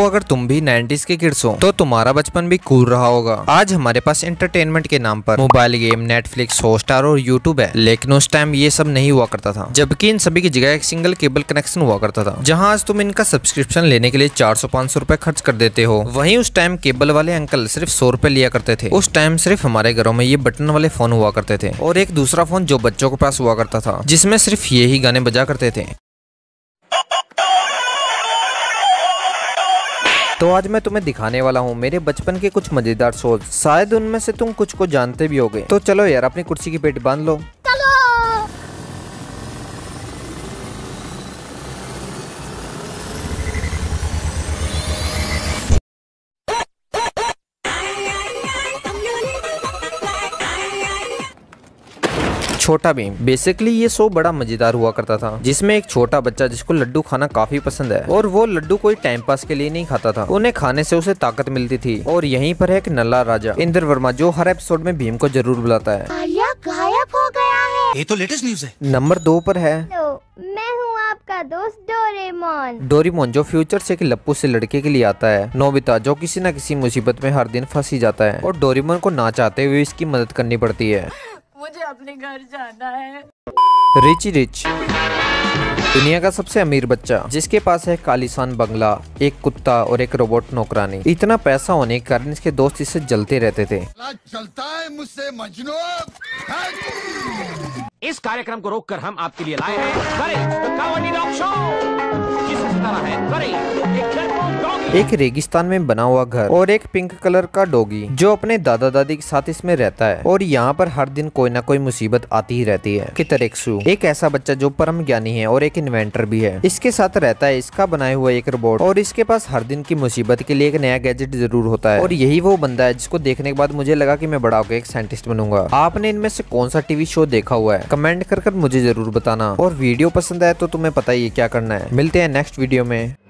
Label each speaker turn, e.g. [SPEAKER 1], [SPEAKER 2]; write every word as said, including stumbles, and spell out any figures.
[SPEAKER 1] अगर तुम भी नाइंटीज़ के किड्स हो तो तुम्हारा बचपन भी कूल रहा होगा। आज हमारे पास एंटरटेनमेंट के नाम पर मोबाइल गेम, नेटफ्लिक्स, हॉटस्टार और यूट्यूब है, लेकिन उस टाइम ये सब नहीं हुआ करता था। जबकि इन सभी की जगह एक सिंगल केबल कनेक्शन हुआ करता था, जहां आज तुम इनका सब्सक्रिप्शन लेने के लिए चार सौ पाँच सौ रुपए खर्च कर देते हो। वहीं उस टाइम केबल वाले अंकल सिर्फ सौ रुपए लिया करते थे। उस टाइम सिर्फ हमारे घरों में ये बटन वाले फोन हुआ करते थे और एक दूसरा फोन जो बच्चों के पास हुआ करता था, जिसमें सिर्फ ये ही गाने बजा करते थे। तो आज मैं तुम्हें दिखाने वाला हूँ मेरे बचपन के कुछ मजेदार शोज। शायद उनमें से तुम कुछ को जानते भी होगे। तो चलो यार, अपनी कुर्सी की पेटी बांध लो। छोटा भीम। बेसिकली ये शो बड़ा मजेदार हुआ करता था, जिसमें एक छोटा बच्चा जिसको लड्डू खाना काफी पसंद है, और वो लड्डू कोई टाइम पास के लिए नहीं खाता था, उन्हें खाने से उसे ताकत मिलती थी। और यहीं पर है एक नल्ला राजा इंद्र वर्मा, जो हर एपिसोड में भीम को जरूर बुलाता है।
[SPEAKER 2] आर्या गायब हो गया है।
[SPEAKER 3] ये तो लेटेस्ट न्यूज है।
[SPEAKER 1] नंबर दो पर है
[SPEAKER 2] तो मैं हूँ आपका दोस्त डोरेमोन।
[SPEAKER 1] डोरेमोन, जो फ्यूचर से एक लप्पू से लड़के के लिए आता है। नोबिता, जो किसी न किसी मुसीबत में हर दिन फंस ही जाता है, और डोरेमोन को ना चाहते हुए इसकी मदद करनी पड़ती है।
[SPEAKER 4] मुझे अपने घर जाना है।
[SPEAKER 1] रिची रिच, दुनिया का सबसे अमीर बच्चा, जिसके पास है कालीसान बंगला, एक कुत्ता और एक रोबोट नौकरानी। इतना पैसा होने के कारण इसके दोस्त इससे जलते रहते थे।
[SPEAKER 3] चलता है मुझसे मजनू।
[SPEAKER 5] इस कार्यक्रम को रोककर हम आपके लिए लाए हैं Courage the comedy dog show. जिसमें सितारा है करेज, एक डरपोक डॉगी,
[SPEAKER 1] एक रेगिस्तान में बना हुआ घर और एक पिंक कलर का डॉगी, जो अपने दादा दादी के साथ इसमें रहता है। और यहाँ पर हर दिन कोई ना कोई मुसीबत आती ही रहती है। कितरेक्सू, एक ऐसा बच्चा जो परम ज्ञानी है और एक इन्वेंटर भी है। इसके साथ रहता है इसका बनाया हुआ एक रोबोट, और इसके पास हर दिन की मुसीबत के लिए एक नया गैजेट जरूर होता है। और यही वो बंदा है जिसको देखने के बाद मुझे लगा कि मैं बड़ा होकर एक साइंटिस्ट बनूंगा। आपने इनमें से कौन सा टीवी शो देखा हुआ है? कमेंट कर कर मुझे जरूर बताना। और वीडियो पसंद आए तो तुम्हें पता ही है क्या करना है। मिलते हैं नेक्स्ट वीडियो में।